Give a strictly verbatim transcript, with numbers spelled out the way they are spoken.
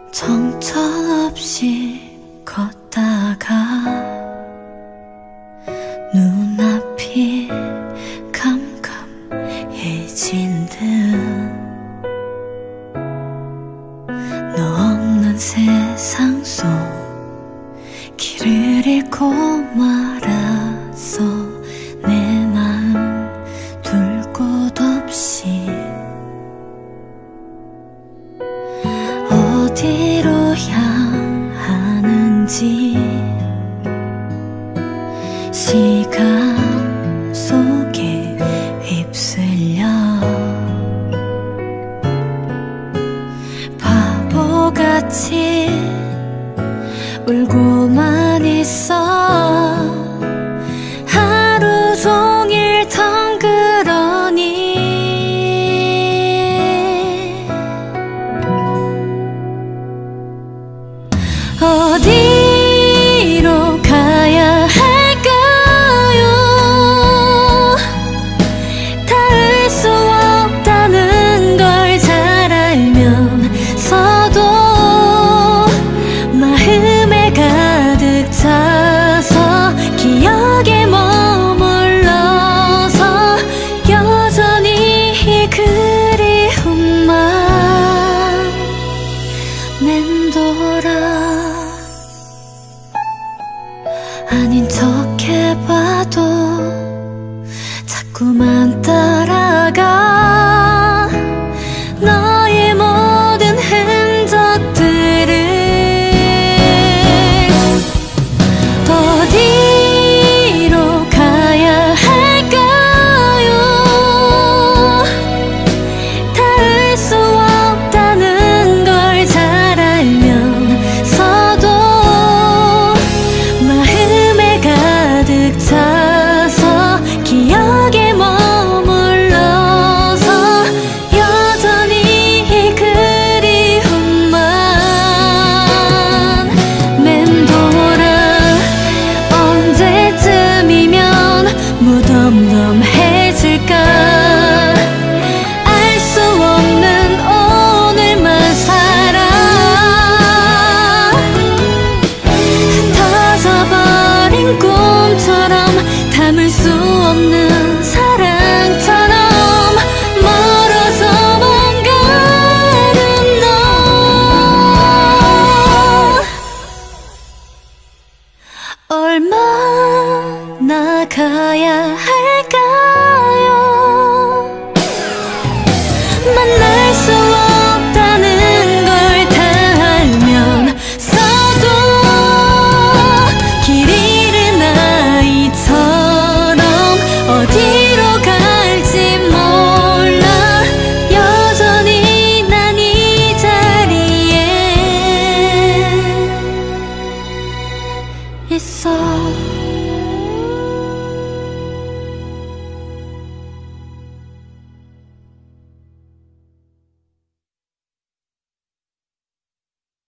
정처없이 걷다가 눈앞이 캄캄해진 듯 너 없는 세상 속 길을 잃고 말았어. 내 마음 둘 곳 없이 어디로 향하는지 시간 속에 휩쓸려 바보같이 울고만 있어. 하루 종일 덩그러니 어디로 가야 할까요? 닿을 수 없다는 걸 잘 알면서도 마음에 가득 차서 기억에 머물러서 여전히 이 그리움만 맴돌아. 아닌 척 해봐도 자꾸만